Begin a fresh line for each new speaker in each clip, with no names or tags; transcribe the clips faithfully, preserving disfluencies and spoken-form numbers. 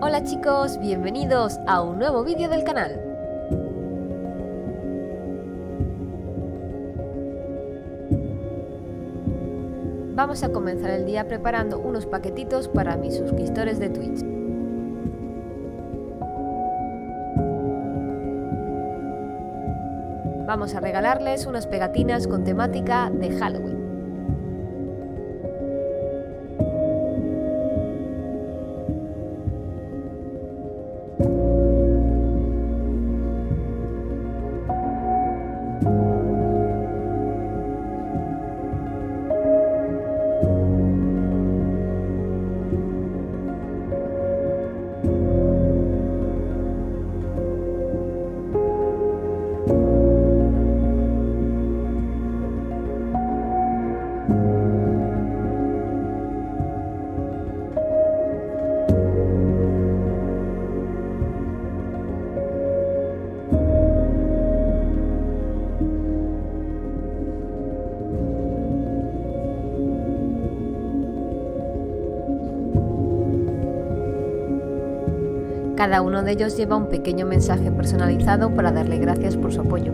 Hola chicos, bienvenidos a un nuevo vídeo del canal. Vamos a comenzar el día preparando unos paquetitos para mis suscriptores de Twitch. Vamos a regalarles unas pegatinas con temática de Halloween. Cada uno de ellos lleva un pequeño mensaje personalizado para darle gracias por su apoyo.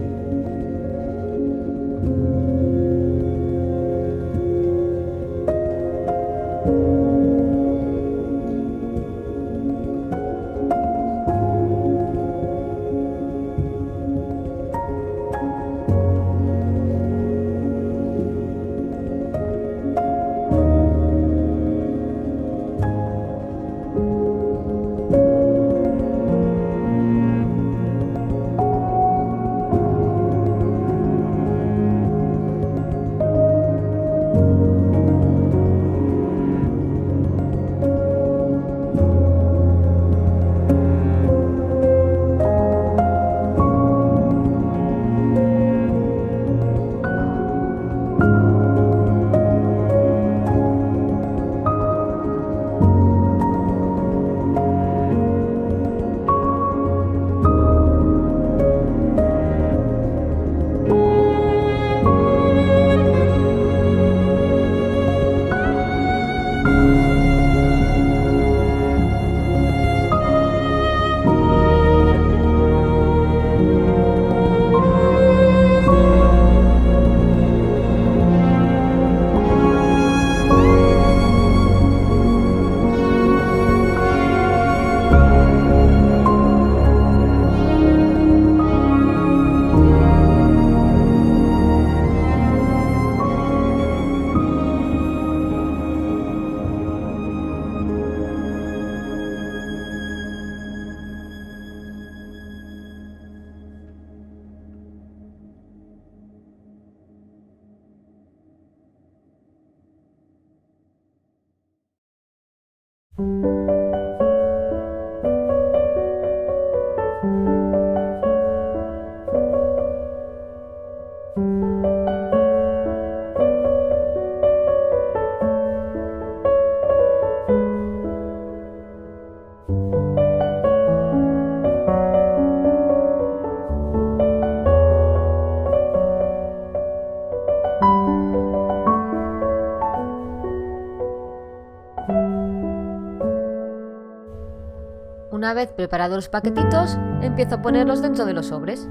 Una vez preparados los paquetitos, empiezo a ponerlos dentro de los sobres.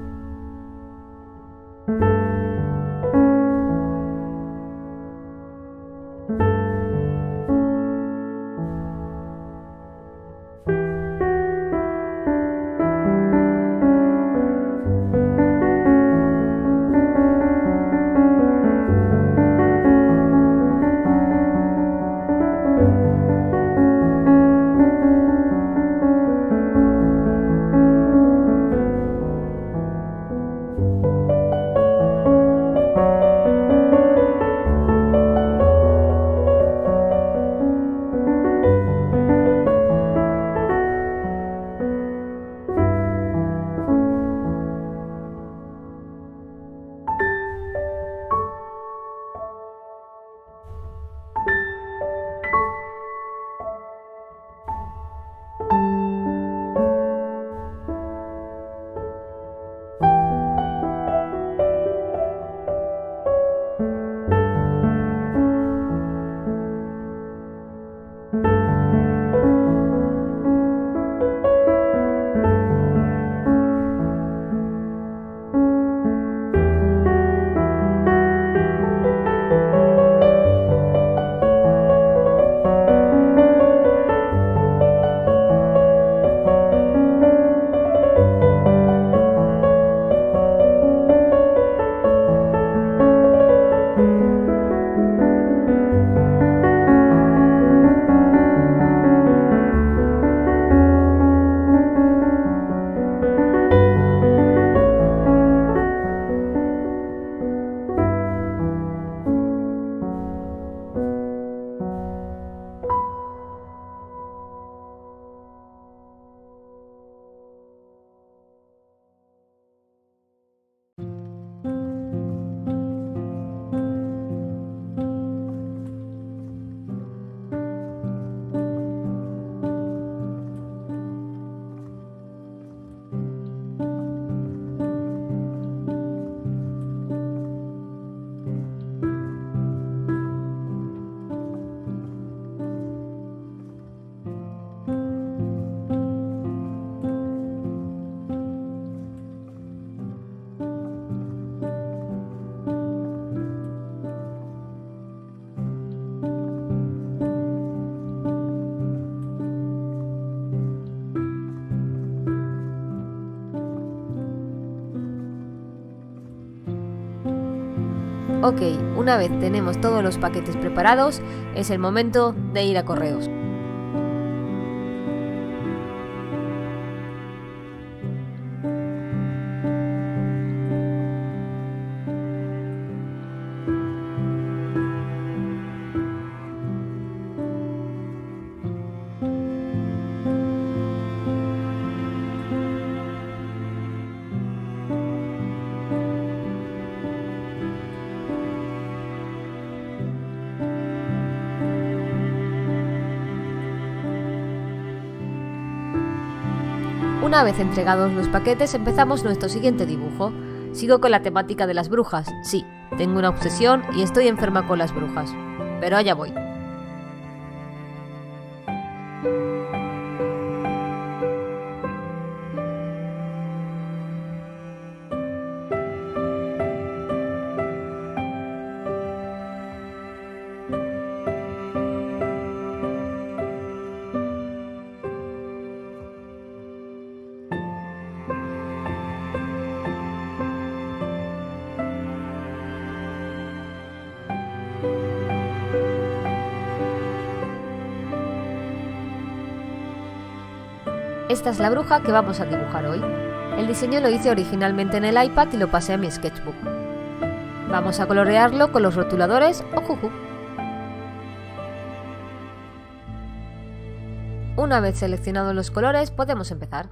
Ok, una vez tenemos todos los paquetes preparados, es el momento de ir a correos. Una vez entregados los paquetes, empezamos nuestro siguiente dibujo. Sigo con la temática de las brujas. Sí, tengo una obsesión y estoy enferma con las brujas. Pero allá voy. Esta es la bruja que vamos a dibujar hoy. El diseño lo hice originalmente en el iPad y lo pasé a mi sketchbook. Vamos a colorearlo con los rotuladores o juju. Una vez seleccionados los colores, podemos empezar.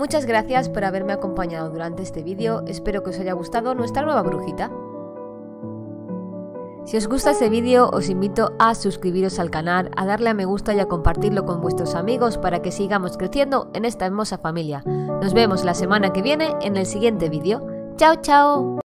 Muchas gracias por haberme acompañado durante este vídeo, espero que os haya gustado nuestra nueva brujita. Si os gusta este vídeo os invito a suscribiros al canal, a darle a me gusta y a compartirlo con vuestros amigos para que sigamos creciendo en esta hermosa familia. Nos vemos la semana que viene en el siguiente vídeo. ¡Chao, chao!